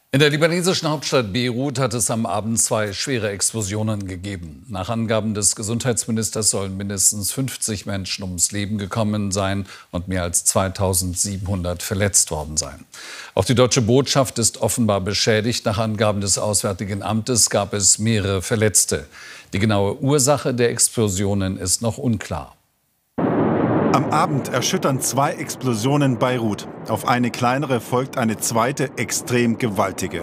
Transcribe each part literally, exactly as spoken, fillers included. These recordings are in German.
In der libanesischen Hauptstadt Beirut hat es am Abend zwei schwere Explosionen gegeben. Nach Angaben des Gesundheitsministers sollen mindestens fünfzig Menschen ums Leben gekommen sein und mehr als zweitausendsiebenhundert verletzt worden sein. Auch die deutsche Botschaft ist offenbar beschädigt. Nach Angaben des Auswärtigen Amtes gab es mehrere Verletzte. Die genaue Ursache der Explosionen ist noch unklar. Am Abend erschüttern zwei Explosionen Beirut. Auf eine kleinere folgt eine zweite, extrem gewaltige.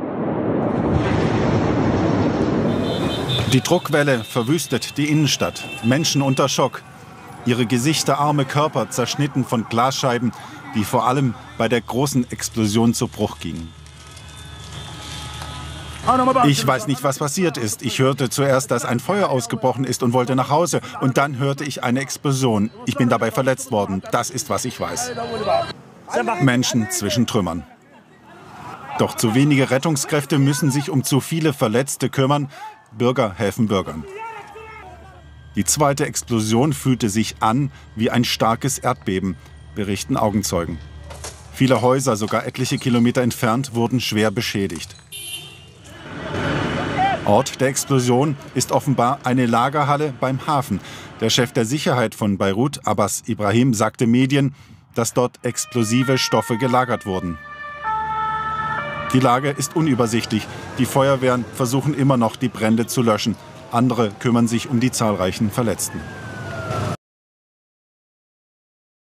Die Druckwelle verwüstet die Innenstadt. Menschen unter Schock. Ihre Gesichter, Arme, Körper zerschnitten von Glasscheiben, die vor allem bei der großen Explosion zu Bruch gingen. Ich weiß nicht, was passiert ist. Ich hörte zuerst, dass ein Feuer ausgebrochen ist und wollte nach Hause. Und dann hörte ich eine Explosion. Ich bin dabei verletzt worden. Das ist, was ich weiß. Menschen zwischen Trümmern. Doch zu wenige Rettungskräfte müssen sich um zu viele Verletzte kümmern. Bürger helfen Bürgern. Die zweite Explosion fühlte sich an wie ein starkes Erdbeben, berichten Augenzeugen. Viele Häuser, sogar etliche Kilometer entfernt, wurden schwer beschädigt. Ort der Explosion ist offenbar eine Lagerhalle beim Hafen. Der Chef der Sicherheit von Beirut, Abbas Ibrahim, sagte Medien, dass dort explosive Stoffe gelagert wurden. Die Lage ist unübersichtlich. Die Feuerwehren versuchen immer noch, die Brände zu löschen. Andere kümmern sich um die zahlreichen Verletzten.